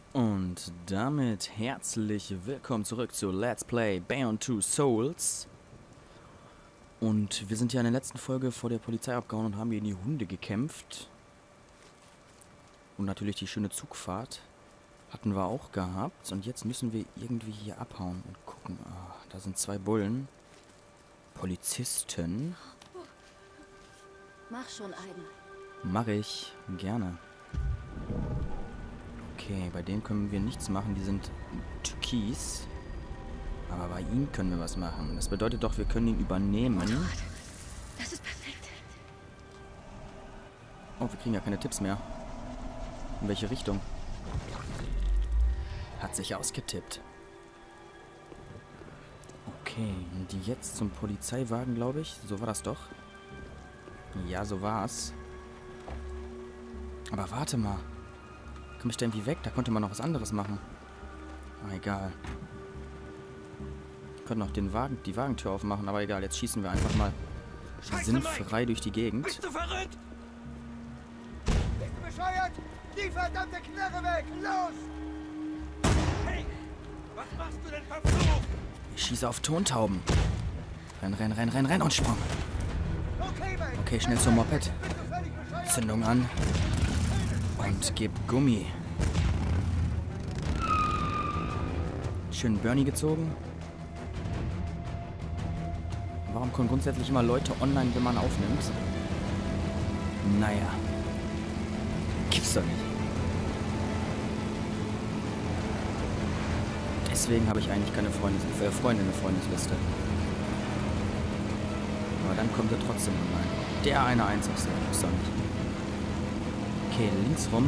Und damit herzlich willkommen zurück zu Let's Play Beyond Two Souls. Und wir sind ja in der letzten Folge vor der Polizei abgehauen und haben gegen die Hunde gekämpft. Und natürlich die schöne Zugfahrt hatten wir auch gehabt. Und jetzt müssen wir irgendwie hier abhauen und gucken. Ah, da sind zwei Bullen. Polizisten. Mach schon, Aiden. Mach ich. Gerne. Okay, bei denen können wir nichts machen. Die sind türkis. Aber bei ihm können wir was machen. Das bedeutet doch, wir können ihn übernehmen. Oh Gott, das ist perfekt. Oh, wir kriegen ja keine Tipps mehr. In welche Richtung? Hat sich ausgetippt. Okay, und die jetzt zum Polizeiwagen, glaube ich. So war das doch. Ja, so war's. Aber warte mal. Komm ich da irgendwie weg? Da konnte man noch was anderes machen. Ah, egal. Wir können auch die Wagentür aufmachen, aber egal. Jetzt schießen wir einfach mal sinnfrei durch die Gegend. Bist du verrückt? Bist du bescheuert? Die verdammte Knarre weg! Los! Hey! Was machst du denn, verflucht? Ich schieße auf Tontauben. Renn, renn, renn, renn, renn und Sprung. Okay, schnell zum Moped. Zündung an. Und gib Gummi. Schön Bernie gezogen. Warum kommen grundsätzlich immer Leute online, wenn man aufnimmt? Naja. Gibt's doch nicht. Deswegen habe ich eigentlich keine Freunde in der Freundesliste. Aber dann kommt er trotzdem online. Der eine einzigste. Gibt's doch nicht. Okay, links rum.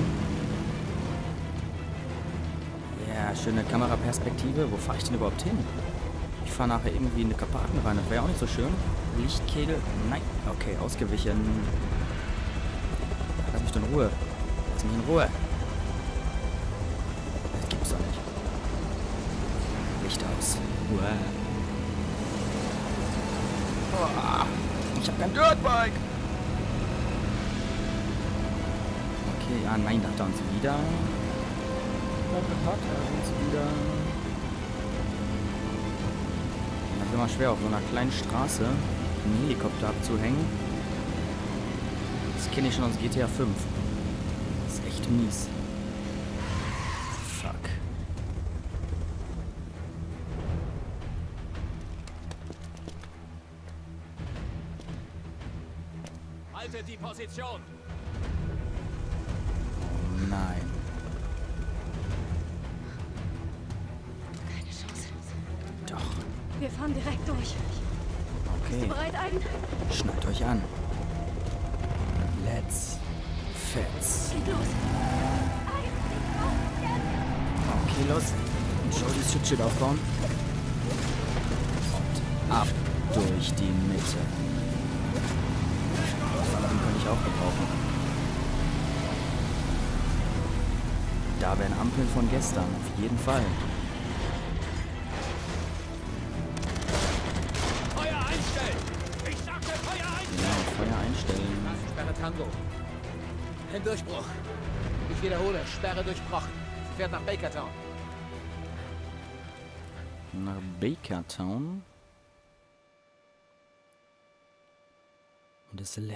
Ja, schöne Kameraperspektive. Wo fahre ich denn überhaupt hin? Ich fahre nachher irgendwie in eine Karpaten rein. Das wäre ja auch nicht so schön. Lichtkegel. Nein. Okay, ausgewichen. Lass mich doch in Ruhe. Lass mich in Ruhe. Das gibt's doch nicht. Licht aus. Oh, ich habe kein Dirtbike. Okay, ah nein, da hat er uns wieder. Das ist immer schwer, auf so einer kleinen Straße einen Helikopter abzuhängen. Das kenne ich schon aus GTA 5. Das ist echt mies. Fuck. Haltet die Position! Nein. Keine Chance. Doch. Wir fahren direkt durch. Bist Okay. du bereit, Aiden? Schnallt euch an. Let's fetz. Geht los. Aiden, los, jetzt! Okay, los. Und Jodys Schutzschild aufbauen. Und ab durch die Mitte. Den könnte ich auch gebrauchen. Da wären Ampeln von gestern, auf jeden Fall. Feuer einstellen! Ich sagte Feuer einstellen! Ja, Feuer einstellen. Sperre Tango. Ein Durchbruch. Ich wiederhole, Sperre durchbrochen. Sie fährt nach Bakertown. Nach Bakertown. Und es lädt.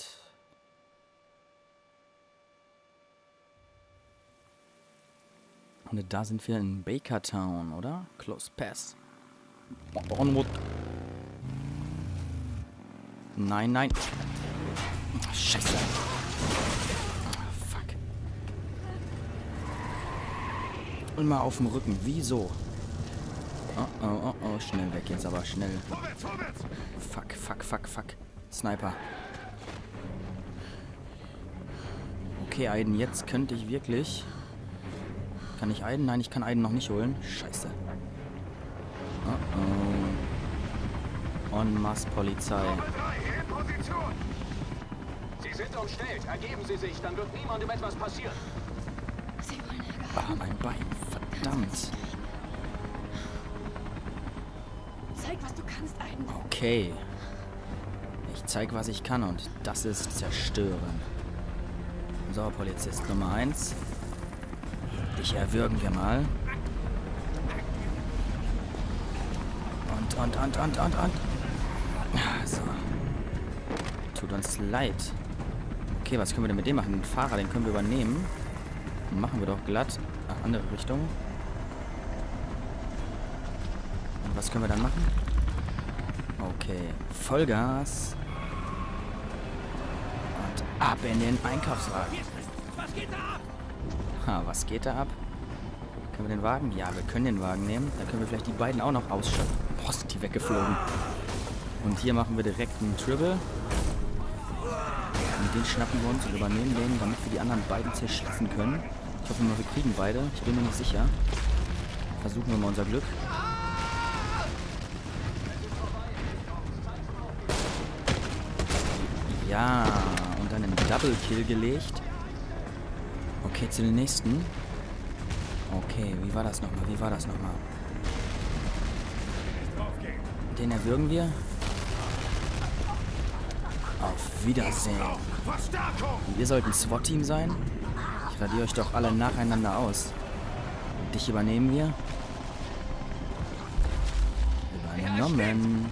Und da sind wir in Bakertown, oder? Close Pass. Onward. Nein, nein. Oh, Scheiße. Oh, fuck. Immer auf dem Rücken. Wieso? Oh, oh, oh, oh. Schnell weg jetzt, aber schnell. Fuck, fuck, fuck, fuck. Sniper. Okay, Aiden, jetzt könnte ich wirklich... Kann ich Aiden? Nein, ich kann Aiden noch nicht holen. Scheiße. Oh oh. En masse Polizei. Sie sind umstellt. Ergeben Sie sich, dann wird niemandem etwas passieren. Sie wollen Ärger. Ah, mein Bein. Verdammt. Zeig, was du kannst, Aiden. Okay. Ich zeig, was ich kann und das ist zerstören. So, Polizist Nummer 1. Dich erwürgen wir mal. Und. So. Tut uns leid. Okay, was können wir denn mit dem machen? Den Fahrer, den können wir übernehmen. Machen wir doch glatt. Ach, andere Richtung. Und was können wir dann machen? Okay. Vollgas. Und ab in den Einkaufswagen. Was geht da ab? Ha, was geht da ab? Können wir den Wagen? Ja, wir können den Wagen nehmen. Dann können wir vielleicht die beiden auch noch ausschalten. Boah, sind die weggeflogen. Und hier machen wir direkt einen Triple. Und den schnappen wir uns und übernehmen den, damit wir die anderen beiden zerschießen können. Ich hoffe mal, wir kriegen beide. Ich bin mir nicht sicher. Versuchen wir mal unser Glück. Ja, und dann einen Double Kill gelegt. Okay, zu den nächsten. Okay, wie war das nochmal? Den erwürgen wir. Auf Wiedersehen. Wir sollten SWAT-Team sein. Ich radiere euch doch alle nacheinander aus. Dich übernehmen wir. Übernommen.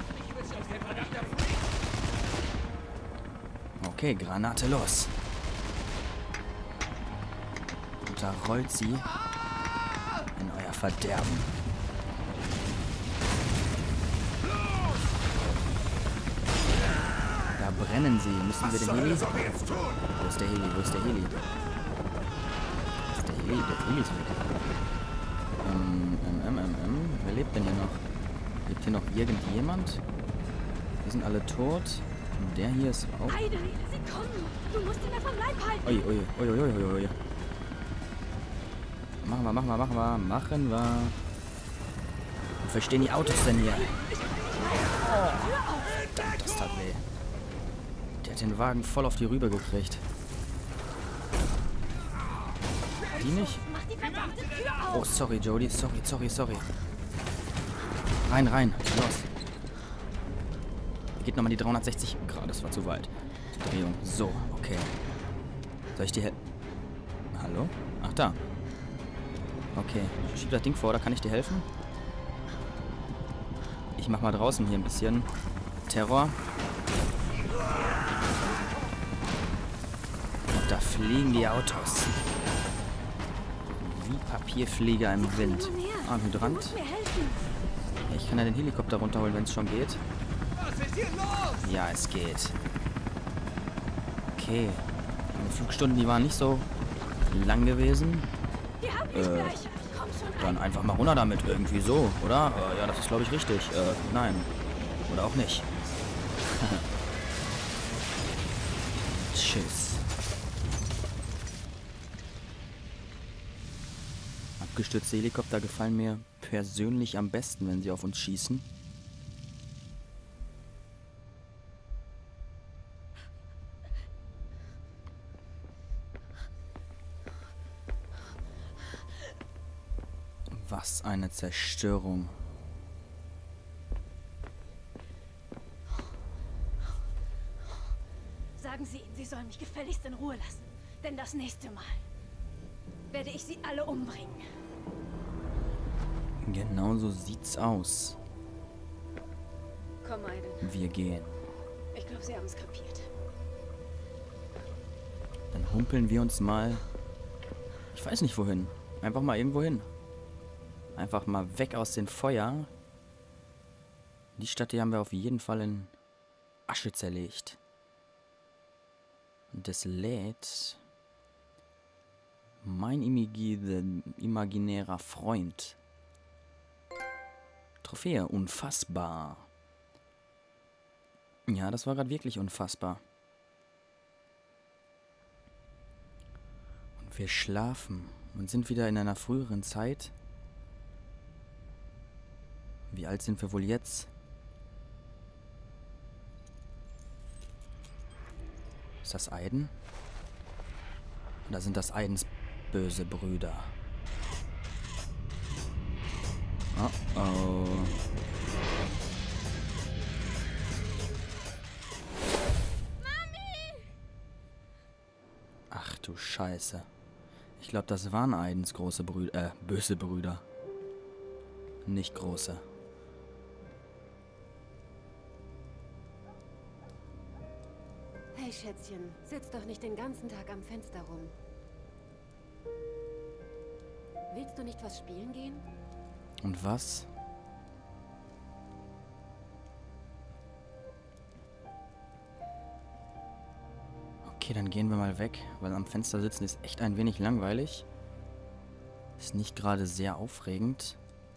Okay, Granate los. Und da rollt sie in euer Verderben. Da brennen sie. Müssen wir den Heli? Wo ist der Heli? Wo ist der Heli? Der Heli ist weg. Wer lebt denn hier noch? Lebt hier noch irgendjemand? Wir sind alle tot. Und der hier ist auch... Aiden, sie kommen. Du musst ihn mir vom Leib halten. Ui. Machen wir. Wofür stehen die Autos denn hier? Oh, das tat weh. Der hat den Wagen voll auf die Rübe gekriegt. Die nicht? Mach die verdammte Tür auf. Oh, sorry, Jodie. Sorry. Rein. Los. Geht nochmal die 360 Grad. Das war zu weit. Die Drehung. So, okay. Soll ich dir helfen? Hallo? Ach, da. Okay. Schieb das Ding vor, da kann ich dir helfen. Ich mach mal draußen hier ein bisschen Terror. Und da fliegen die Autos. Wie Papierflieger im Wind. Ah, ein Hydrant. Ich kann ja den Helikopter runterholen, wenn es schon geht. Was ist hier los? Ja, es geht. Okay. Die Flugstunden, die waren nicht so lang gewesen. Die hab ich gleich. Komm schon Dann einfach mal runter damit irgendwie so, oder? Ja, das ist, glaube ich, richtig. Nein. Oder auch nicht. Tschüss. Abgestürzte Helikopter gefallen mir persönlich am besten, wenn sie auf uns schießen. Was eine Zerstörung. Sagen Sie ihnen, sie sollen mich gefälligst in Ruhe lassen. Denn das nächste Mal werde ich sie alle umbringen. Genau so sieht's aus. Komm, Aiden. Wir gehen. Ich glaube, sie haben es kapiert. Dann humpeln wir uns mal... Ich weiß nicht wohin. Einfach mal irgendwo hin. Einfach mal weg aus dem Feuer. Die Stadt hier haben wir auf jeden Fall in Asche zerlegt. Und das lädt... Mein imaginärer Freund. Trophäe, unfassbar. Ja, das war gerade wirklich unfassbar. Und wir schlafen und sind wieder in einer früheren Zeit. Wie alt sind wir wohl jetzt? Ist das Aiden? Oder sind das Aidens böse Brüder? Oh oh. Ach du Scheiße. Ich glaube, das waren Aidens große Brüder, böse Brüder. Nicht große. Hey Schätzchen, sitz doch nicht den ganzen Tag am Fenster rum. Willst du nicht was spielen gehen? Und was? Okay, dann gehen wir mal weg, weil am Fenster sitzen ist echt ein wenig langweilig. Ist nicht gerade sehr aufregend.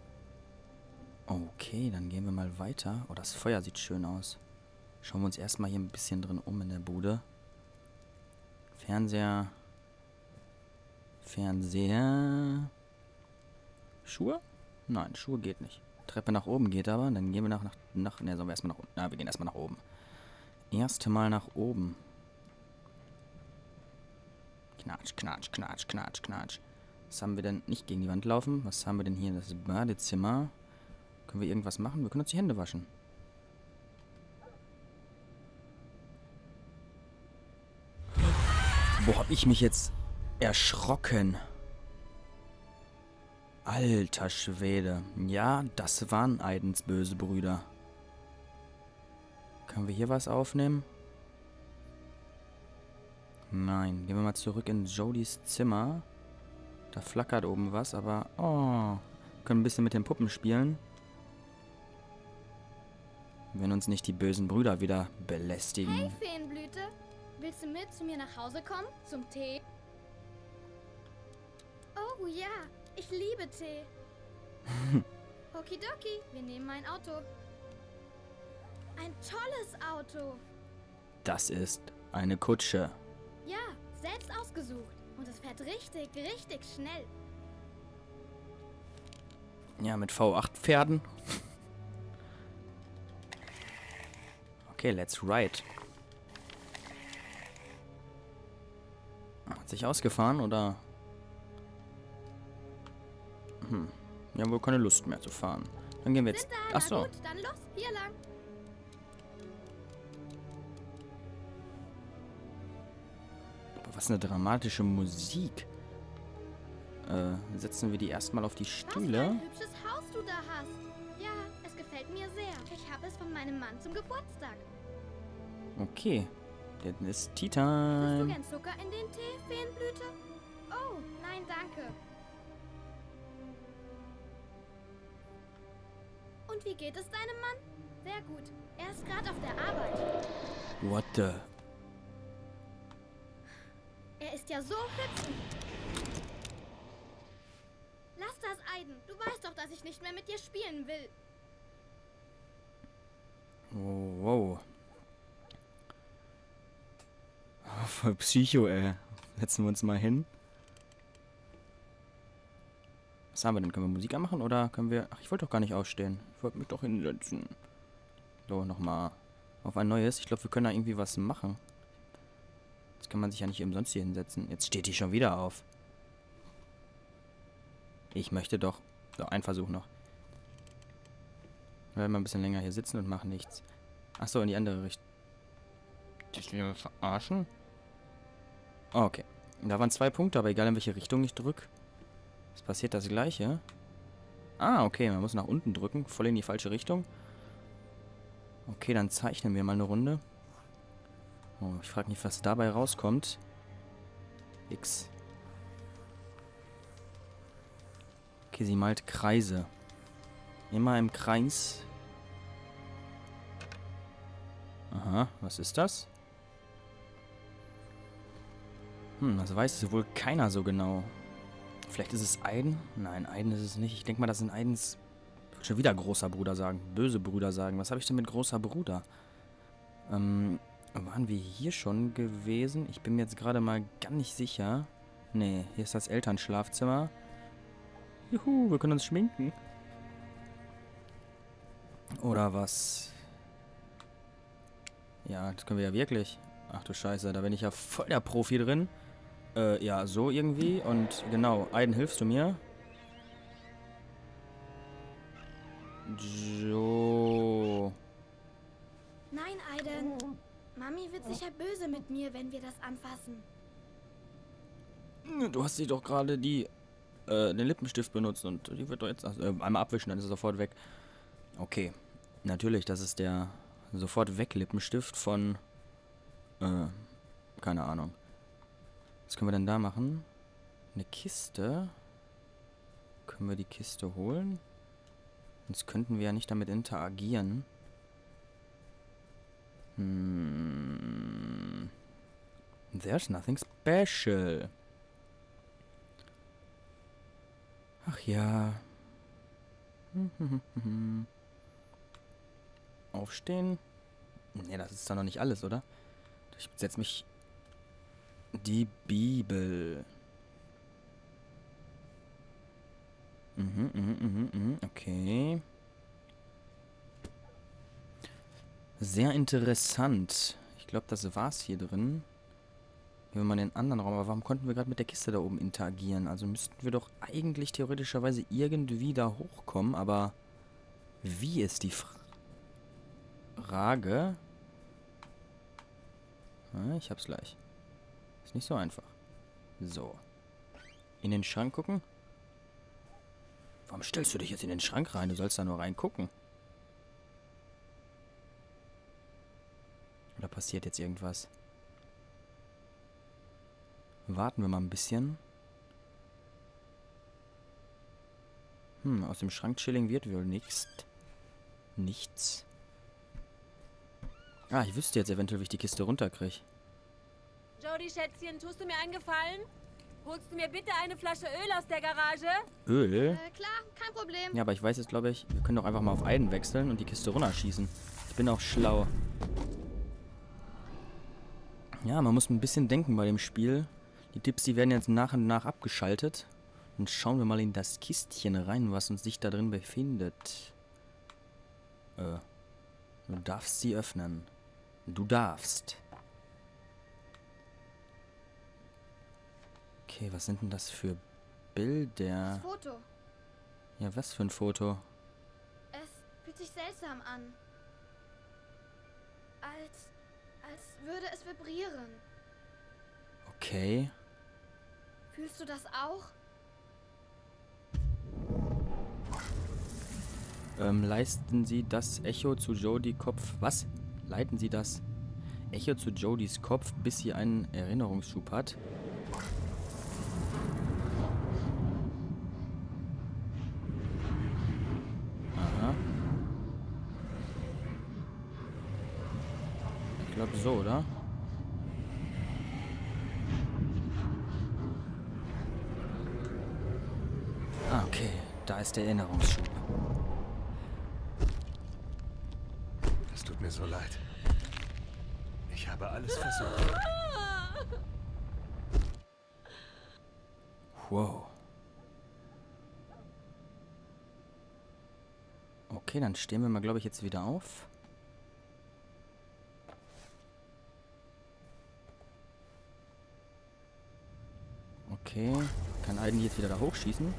Okay, dann gehen wir mal weiter. Oh, das Feuer sieht schön aus. Schauen wir uns erstmal hier ein bisschen drin um in der Bude. Fernseher. Schuhe? Nein, Schuhe geht nicht. Treppe nach oben geht aber. Dann gehen wir ne, sollen wir erstmal nach unten. Na, wir gehen erstmal nach oben. Erste Mal nach oben. Knatsch, knatsch, knatsch, knatsch, knatsch. Was haben wir denn? Nicht gegen die Wand laufen. Was haben wir denn hier? Das Badezimmer. Können wir irgendwas machen? Wir können uns die Hände waschen. Boah, hab ich mich jetzt erschrocken. Alter Schwede. Ja, das waren Aidens böse Brüder. Können wir hier was aufnehmen? Nein. Gehen wir mal zurück in Jodys Zimmer. Da flackert oben was, aber... Oh. Können ein bisschen mit den Puppen spielen. Wenn uns nicht die bösen Brüder wieder belästigen. Hey, Feenblüte. Willst du mit zu mir nach Hause kommen? Zum Tee? Oh ja, ich liebe Tee. Okidoki, wir nehmen ein Auto. Ein tolles Auto. Das ist eine Kutsche. Ja, selbst ausgesucht. Und es fährt richtig, richtig schnell. Ja, mit V8 Pferden. Okay, let's ride. Hat sich ausgefahren, oder? Wir haben wohl keine Lust mehr zu fahren. Dann gehen wir jetzt... Achso. Gut, dann los, hier lang. Was eine dramatische Musik. Setzen wir die erstmal auf die Was für Stühle. ein hübsches Haus du da hast. Ja, es gefällt mir sehr. Ich habe es von meinem Mann zum Geburtstag. Okay. Dann ist Tea Willst du Time. gern Zucker in den Tee, Feenblüte? Oh, nein, danke. Und wie geht es deinem Mann? Sehr gut. Er ist gerade auf der Arbeit. What the... Er ist ja so hübsch. Lass das, Aiden. Du weißt doch, dass ich nicht mehr mit dir spielen will. Oh, wow. Oh, voll Psycho, ey. Setzen wir uns mal hin. Was haben wir denn? Können wir Musik anmachen oder können wir... Ach, ich wollte doch gar nicht aufstehen. Ich wollte mich doch hinsetzen. So, nochmal auf ein neues. Ich glaube, wir können da irgendwie was machen. Jetzt kann man sich ja nicht umsonst hier hinsetzen. Jetzt steht die schon wieder auf. Ich möchte doch... So, ein Versuch noch. Wir werden mal ein bisschen länger hier sitzen und machen nichts. Achso, in die andere Richtung. Das will mich verarschen? Okay. Da waren 2 Punkte, aber egal in welche Richtung ich drücke. Es passiert das gleiche. Ah, okay, man muss nach unten drücken. Voll in die falsche Richtung. Okay, dann zeichnen wir mal eine Runde. Oh, ich frage mich, was dabei rauskommt. X. Okay, sie malt Kreise. Immer im Kreis. Aha, was ist das? Das weiß wohl keiner so genau. Vielleicht ist es Aiden? Nein, Aiden ist es nicht. Ich denke mal, das sind Aidens... Ich würde schon wieder großer Bruder sagen. Böse Brüder sagen. Was habe ich denn mit großer Bruder? Waren wir hier schon gewesen? Ich bin mir jetzt gerade mal gar nicht sicher. Nee, hier ist das Elternschlafzimmer. Juhu, wir können uns schminken. Oder was? Ja, das können wir ja wirklich. Ach du Scheiße, da bin ich ja voll der Profi drin. Ja, so irgendwie. Und genau, Aiden, hilfst du mir? So. Nein, Aiden. Mami wird sicher böse mit mir, wenn wir das anfassen. Du hast sie doch gerade den Lippenstift benutzt und die wird doch jetzt einmal abwischen, dann ist es sofort weg. Okay. Natürlich, das ist der sofort weg Lippenstift von keine Ahnung. Was können wir denn da machen? Eine Kiste. Können wir die Kiste holen? Sonst könnten wir ja nicht damit interagieren. There's nothing special. Ach ja. Aufstehen. Ne, das ist doch noch nicht alles, oder? Ich setze mich... Die Bibel. Okay. Sehr interessant. Ich glaube, das war's hier drin. Gehen wir mal in den anderen Raum. Aber warum konnten wir gerade mit der Kiste da oben interagieren? Also müssten wir doch eigentlich theoretischerweise irgendwie da hochkommen. Aber wie ist die Frage? Ich hab's gleich. Ist nicht so einfach. So. In den Schrank gucken? Warum stellst du dich jetzt in den Schrank rein? Du sollst da nur reingucken. Oder passiert jetzt irgendwas? Warten wir mal ein bisschen. Aus dem Schrank chilling wird wohl nichts. Ah, ich wüsste jetzt eventuell, wie ich die Kiste runterkriege. Jodie, Schätzchen, tust du mir einen Gefallen? Holst du mir bitte eine Flasche Öl aus der Garage? Öl? Klar, kein Problem. Ja, aber ich weiß jetzt, glaube ich, wir können doch einfach mal auf einen wechseln und die Kiste runterschießen. Ich bin auch schlau. Ja, man muss ein bisschen denken bei dem Spiel. Die Tipps, die werden jetzt nach und nach abgeschaltet. Und schauen wir mal in das Kistchen rein, was uns sich da drin befindet. Du darfst sie öffnen. Du darfst. Okay, was sind denn das für Bilder? Das Foto. Ja, was für ein Foto? Es fühlt sich seltsam an. Als würde es vibrieren. Okay. Fühlst du das auch? Leisten Sie das Echo zu Jodie Kopf... Was? Leiten Sie das Echo zu Jodies Kopf, bis sie einen Erinnerungsschub hat? Aha. Ich glaube so, oder? Ah, okay. Da ist der Erinnerungsschub. Es tut mir so leid. Ich habe alles versucht. Wow. Okay, dann stehen wir mal, glaube ich, jetzt wieder auf. Okay. Kann Aiden jetzt wieder da hochschießen?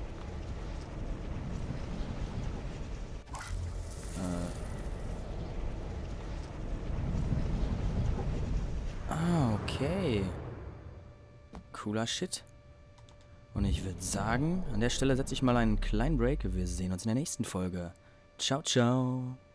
Okay. Cooler Shit. Und ich würde sagen, an der Stelle setze ich mal einen kleinen Break. Wir sehen uns in der nächsten Folge. Ciao, ciao.